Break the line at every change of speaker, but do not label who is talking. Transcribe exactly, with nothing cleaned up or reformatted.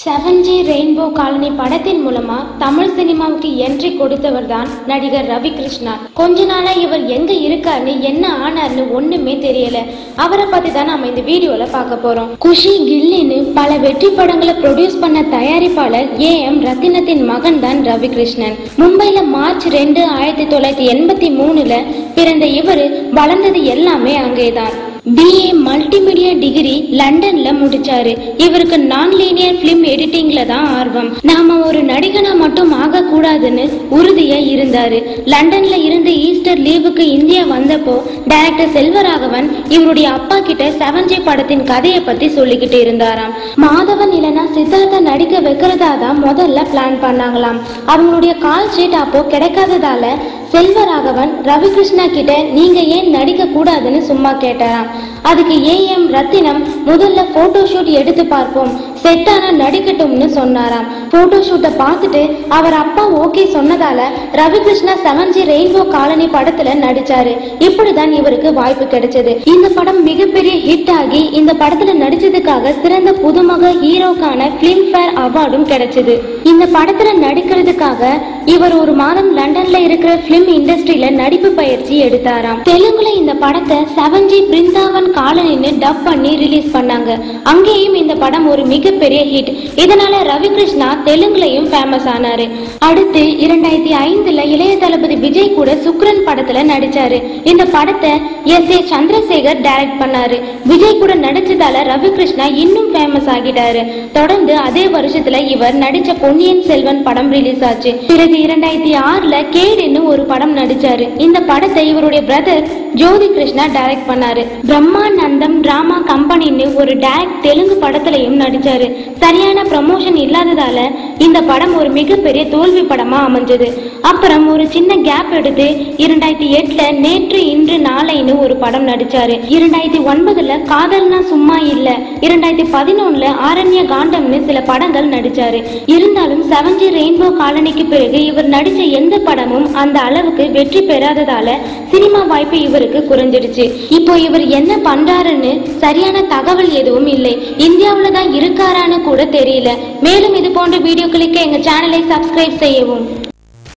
Seven G rainbow colony படத்தின் மூலமா தமிழ் சினிமாவுக்கு என்ட்ரி கொடுத்தவர் தான் நடிகர் ரவி கிருஷ்ணா. கொஞ்ச நாளா இவர் எங்க இருக்காருன்னு என்ன ஆனார்னு ஒண்ணுமே தெரியல. அவரை பத்தி தான் நாம இந்த வீடியோல பார்க்க போறோம். குஷி கில்லின்னு பல வெற்றி படங்களை ப்ரொடியூஸ் பண்ண தயாரிப்பாளர் ஏ எம் ரத்தினத்தின் மகன் தான் ரவி கிருஷ்ணன். மும்பைல மார்ச் ரெண்டு ஆயிரத்தி தொள்ளாயிரத்தி எண்பத்தி மூணுல பிறந்த இவரு வளர்ந்தது எல்லாமே அங்கேதான். பி ஏ மல்டிமீடியா டிகிரி லண்டன்ல முடிச்சாரு. இவருக்கு நான் லீனியர் பிலிம் எடிட்டிங்ல தான் ஆர்வம். நாம ஒரு நடிகனா மட்டும் ஆக கூடாதுன்னு உறுதியா இருந்தாரு. லண்டன்ல இருந்து ஈஸ்டர் லீவுக்கு இந்தியா வந்தப்போ டைரக்டர் செல்வராகவன் இவருடைய அப்பா கிட்ட செவன் ஜி படத்தின் கதையை பத்தி சொல்லிக்கிட்டு இருந்தாராம். மாதவன் இல்லைன்னா சித்தார்த்தா நடிக்க வைக்கிறதா தான் முதல்ல பிளான் பண்ணாங்களாம். அவங்களுடைய கால் ஷீட் அப்போ கிடைக்காததால செல்வராகவன் ரவி கிருஷ்ணா கிட்ட நீங்க ஏன் நடிக்க கூடாதுன்னு சும்மா கேட்டாராம். அதுக்கு ஏ எம் ரத்தினம் முதல்ல போட்டோ ஷூட் எடுத்து பார்ப்போம், செட்டான நடிக்கட்டும்னு சொன்னாராம். போட்டோ ஷூட்டை பார்த்துட்டு அவர் அப்பா ஓகே சொன்னதால Ravi Krishna seven G rainbow colony படத்துல நடிச்சாரு. இப்படிதான் இவருக்கு வாய்ப்பு கிடைச்சது. இந்த படம் மிகப்பெரிய ஹிட் ஆகி இந்த படத்துல நடிச்சதுக்காக சிறந்த புதுமுக ஹீரோக்கான பிலிம்பேர் அவார்டும் கிடைச்சது. இந்த படத்துல நடிக்கிறதுக்காக இவர் ஒரு மாதம் லண்டன்ல இருக்கிற பிலிம் இண்டஸ்ட்ரியில நடிப்பு பயிற்சி எடுத்தாராம். தெலுங்குல இந்த படத்தை செவன் ஜி பிருந்தாவன் காலனின்னு டப் பண்ணி ரிலீஸ் பண்ணாங்க. அங்கேயும் இந்த படம் ஒரு மிகப்பெரிய ஹிட். இதனால ரவி கிருஷ்ணா தெலுங்குலயும் ஃபேமஸ் ஆனாரு. அடுத்து இரண்டாயிரத்தி ஐந்துல இளைய தளபதி விஜய் கூட சுக்ரன் படத்துல நடிச்சாரு. இந்த படத்தை எஸ் ஏ சந்திரசேகர் டைரக்ட் பண்ணாரு. விஜய் கூட நடிச்சதால ரவி கிருஷ்ணா இன்னும் ஃபேமஸ் ஆகிட்டாரு. தொடர்ந்து அதே வருஷத்துல இவர் நடிச்ச பொன்னியின் செல்வன் படம் ரிலீஸ் ஆச்சு. பிறகு இரண்டாயிரத்தி ஆறுல கேடுன்னு ஒரு படம் நடிச்சாரு. இந்த படத்தை இவருடைய பிரதர் ஜோதி கிருஷ்ணா டைரக்ட் பண்ணாரு. பிரம்மானந்தம் டிராமா கம்பெனின்னு ஒரு டைரக்ட் தெலுங்கு படத்திலையும் நடிச்சாரு. சரியான ப்ரமோஷன் இல்லாததால இந்த படம் ஒரு மிகப்பெரிய தோல்வி படமா அமைஞ்சது. அப்புறம் ஒரு சின்ன கேப் எடுத்து இரண்டாயிரத்தி எட்டுல நேற்று இன்று நாளைன்னு ஒரு படம் நடிச்சாரு. இரண்டாயிரத்தி ஒன்பதுல காதல்னா சும்மா இல்ல, இரண்டாயிரத்தி பதினொன்னுல ஆரண்ய காண்டம்னு சில படங்கள் நடிச்சாரு. இருந்தாலும் செவன் ஜி ரெயின்போ காலனிக்கு பிறகு இவர் நடிச்ச எந்த படமும் அந்த அளவுக்கு வெற்றி பெறாததால சினிமா வாய்ப்பு இவருக்கு குறைஞ்சிடுச்சு. இப்போ இவர் என்ன பண்றாருன்னு சரியான தகவல் எதுவும் இல்லை. இந்தியாவில தான் இருக்காரான்னு கூட தெரியல. மேலும் இது போன்ற வீடியோக்களுக்கு எங்க சேனலை சப்ஸ்கிரைப் செய்யவும்.